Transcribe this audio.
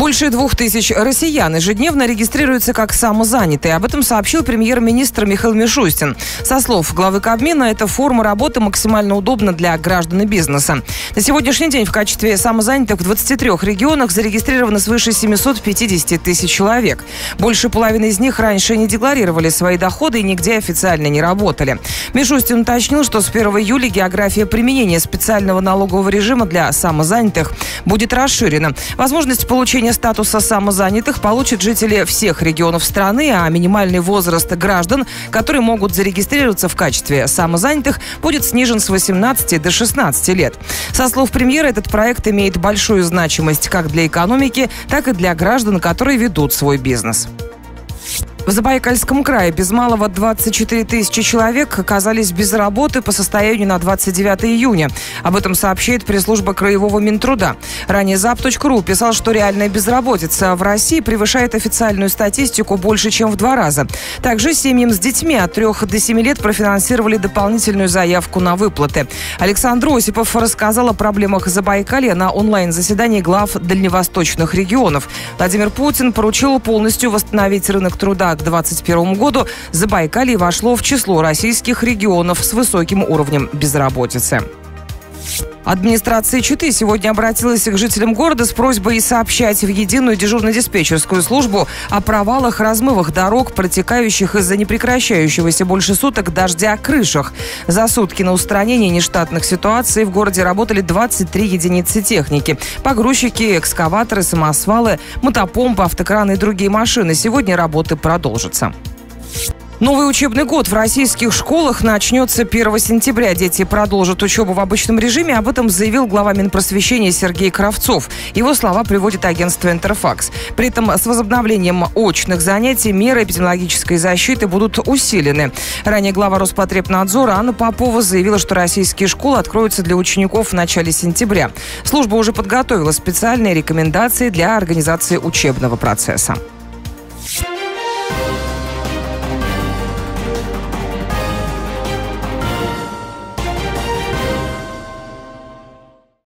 Больше 2000 россиян ежедневно регистрируются как самозанятые. Об этом сообщил премьер-министр Михаил Мишустин. Со слов главы Кабмина, эта форма работы максимально удобна для граждан и бизнеса. На сегодняшний день в качестве самозанятых в 23 регионах зарегистрировано свыше 750 тысяч человек. Больше половины из них раньше не декларировали свои доходы и нигде официально не работали. Мишустин уточнил, что с 1 июля география применения специального налогового режима для самозанятых будет расширена. Возможность получения статуса самозанятых получат жители всех регионов страны, а минимальный возраст граждан, которые могут зарегистрироваться в качестве самозанятых, будет снижен с 18 до 16 лет. Со слов премьера, этот проект имеет большую значимость как для экономики, так и для граждан, которые ведут свой бизнес. В Забайкальском крае без малого 24 тысячи человек оказались без работы по состоянию на 29 июня. Об этом сообщает пресс-служба Краевого Минтруда. Ранее Zap.ru писал, что реальная безработица в России превышает официальную статистику больше, чем в 2 раза. Также семьям с детьми от 3 до 7 лет профинансировали дополнительную заявку на выплаты. Александр Осипов рассказал о проблемах Забайкалья на онлайн-заседании глав дальневосточных регионов. Владимир Путин поручил полностью восстановить рынок труда к 2021 году. Забайкалье вошло в число российских регионов с высоким уровнем безработицы. Администрация Читы сегодня обратилась к жителям города с просьбой сообщать в единую дежурно-диспетчерскую службу о провалах, размывах дорог, протекающих из-за непрекращающегося больше суток дождя крышах. За сутки на устранение нештатных ситуаций в городе работали 23 единицы техники. Погрузчики, экскаваторы, самосвалы, мотопомпы, автокраны и другие машины. Сегодня работы продолжатся. Новый учебный год в российских школах начнется 1 сентября. Дети продолжат учебу в обычном режиме. Об этом заявил глава Минпросвещения Сергей Кравцов. Его слова приводит агентство «Интерфакс». При этом с возобновлением очных занятий меры эпидемиологической защиты будут усилены. Ранее глава Роспотребнадзора Анна Попова заявила, что российские школы откроются для учеников в начале сентября. Служба уже подготовила специальные рекомендации для организации учебного процесса.